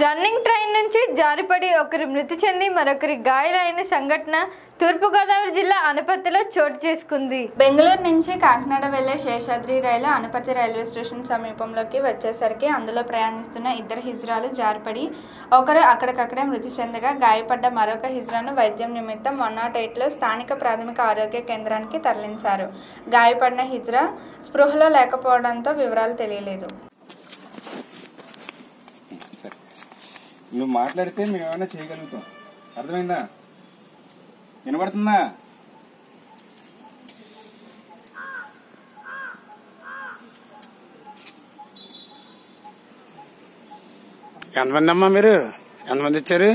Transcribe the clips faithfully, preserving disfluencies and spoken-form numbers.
Running train నుంచి జారిపడి ఒకరు మృతి చెంది మరొకరి గాయాలైన సంఘటన తూర్పుగోదావరి జిల్లా అనపర్తిలో చోటు చేసుకుంది. బెంగళూరు నుంచి కాకినాడ వెళ్లే శేషాద్రి రైలు అనపర్తి రైల్వే స్టేషన్ సమీపంలోకి వచ్చేసరికి అందులో ప్రయాణిస్తున్న ఇద్దరు హిజ్రాలు జారిపడి ఒకరు అక్కడికక్కడే మృతి చెందగా గాయపడ్డ మరొక హిజ్రాను వైద్యం నిమిత్తం వన్ నాట్ ఎయిట్లో స్థానిక ప్రాథమిక ఆరోగ్య కేంద్రానికి తరలించారు. గాయపడిన హిజ్రా స్పృహలో లేకపోవడంతో వివరాలు తెలియలేదు. నువ్వు మాట్లాడితే మేము ఏమైనా చేయగలుగుతాం. అర్థమైందా? వినబడుతుందా? ఎంతమంది అమ్మా మీరు? ఎంతమంది వచ్చారు?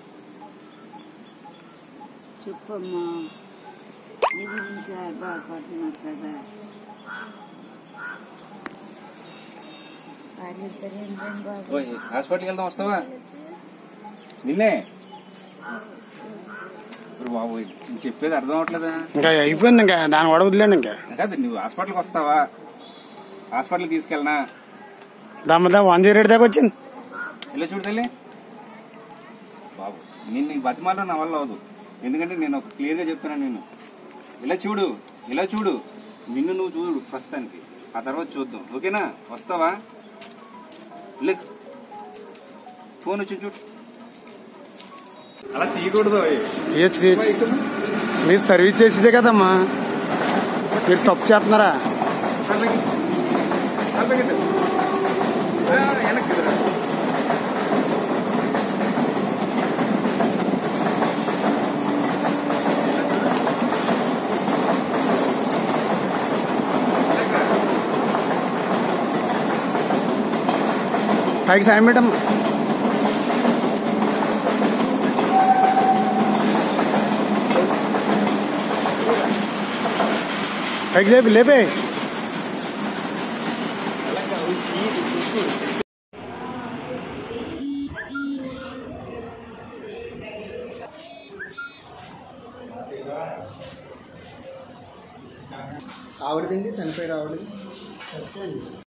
చెప్పమ్మా, నీ గురించి బాధపడుతున్నారు కదా. హాస్పిటల్కి వెళ్దాం, వస్తావా? నిన్నే బాబు నేను చెప్పేది అర్థం అవట్లేదా? ఇంకా అయిపోయింది, ఇంకా దాని కూడా వదిలేండి. ఇంకా కాదు, నువ్వు హాస్పిటల్కి వస్తావా? హాస్పిటల్కి తీసుకెళ్ళనా? దమ్మదా వన్ జీరో ఎయిట్ దాకా వచ్చింది. ఇలా చూడు తల్లి బాబు, నేను నీ బతిమాలో నా వల్ల అవదు. ఎందుకంటే నేను ఒక క్లియర్ గా చెప్తున్నాను. నేను ఇలా చూడు, ఇలా చూడు, నిన్ను నువ్వు చూడు ప్రస్తుతానికి, ఆ తర్వాత చూద్దాం. ఓకేనా? వస్తావా? లేక్ ఫోన్ వచ్చి చూడు. అలా తీయకూడదు. మీరు సర్వీస్ చేసేదే కదమ్మా, మీరు తప్పు చేస్తున్నారా? పైకి సాయం పెట్టమ్మా. పైకి లేపి లేపే. ఆవిడదండి చనిపోయారు. ఆవిడది